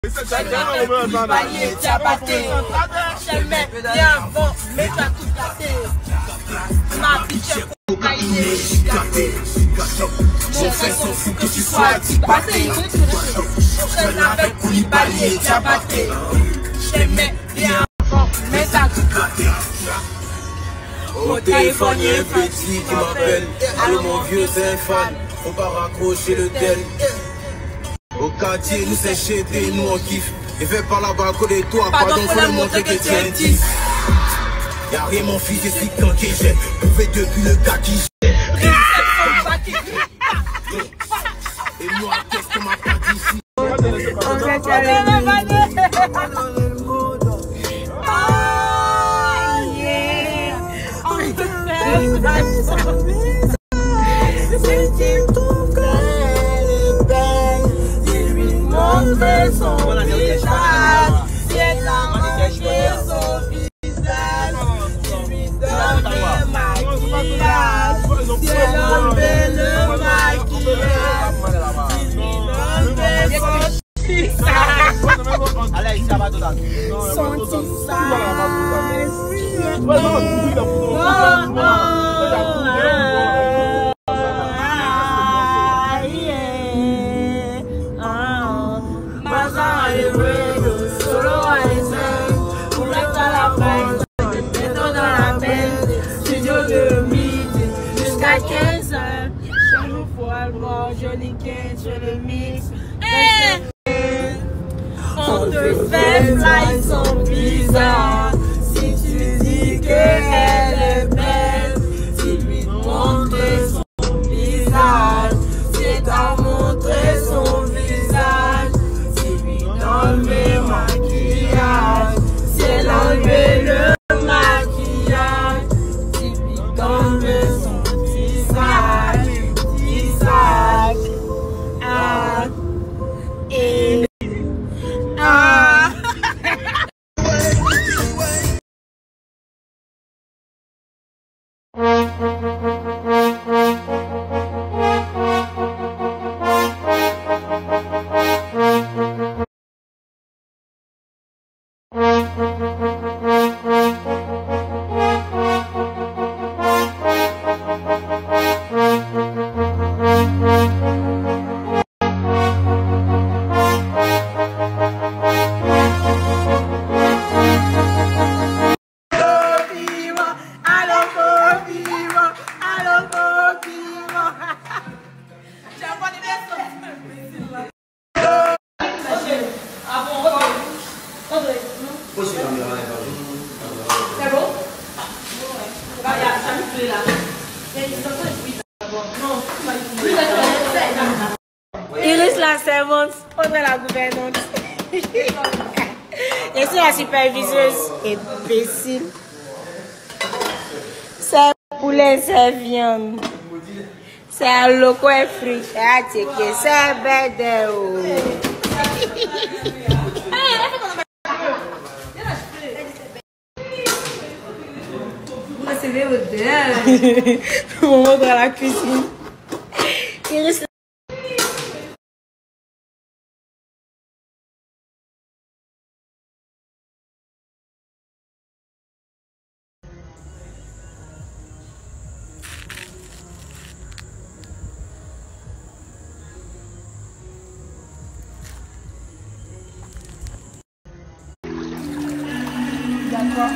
Palier, t'as batté. Je mets bien bon, mais t'as tout gâté. Ma bitch, pour cailler. Mon frère s'en fout que tu sois batté. Je n'avais Koulibaly, t'as batté. Je mets bien bon, mais t'as tout gâté. Au téléphone, il y a un petit qui m'appelle. Allô mon vieux, c'est un fan. On va raccrocher le tel. Au quartier, nous c'est chété, nous on kiffe. Et fais par là-bas à côté de toi, pardon, faut lui montrer que tu es un 10. Y'a rien mon fils, c'est si quand qui j'ai prouvé depuis le gars qui j'ai. Et moi, qu'est-ce qu'on m'a pas dit ici? On s'est allé. Si tu trouves qu'elle est belle, dis-lui montrer son visage. Si elle a manqué son visage, dis-lui donner le maquillage. Si elle a enlevé le maquillage, dis-lui donner son visage. Allez, ça va tout là. Son jusqu'à 15 heures, je nous vois le mort, je niquais, je le mix. On te fait fly son bizarre. Si tu dis qu'elle est belle, dis-lui de montrer son visage. Si t'as montré son visage, dis-lui d'enlever le maquillage. Si elle a enlevé le maquillage, dis-lui d'enlever son visage. Visage. Ah. Et. Ah. Iris la servante, Audrey la gouvernante. Je suis la superviseuse. Imbécile. C'est poulet, c'est viande. C'est un loco et frites. C'est bête. On montre à la cuisine. Iris. D'accord.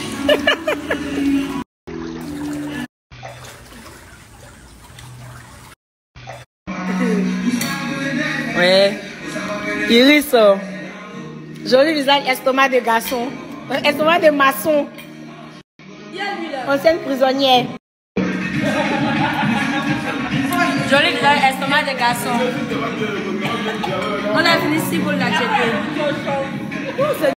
Ouais. Iris, joli visage, estomac de garçon. Estomac de maçon. Ancienne prisonnière. Joli visage, estomac de garçon. On a fini si pour l'accepter.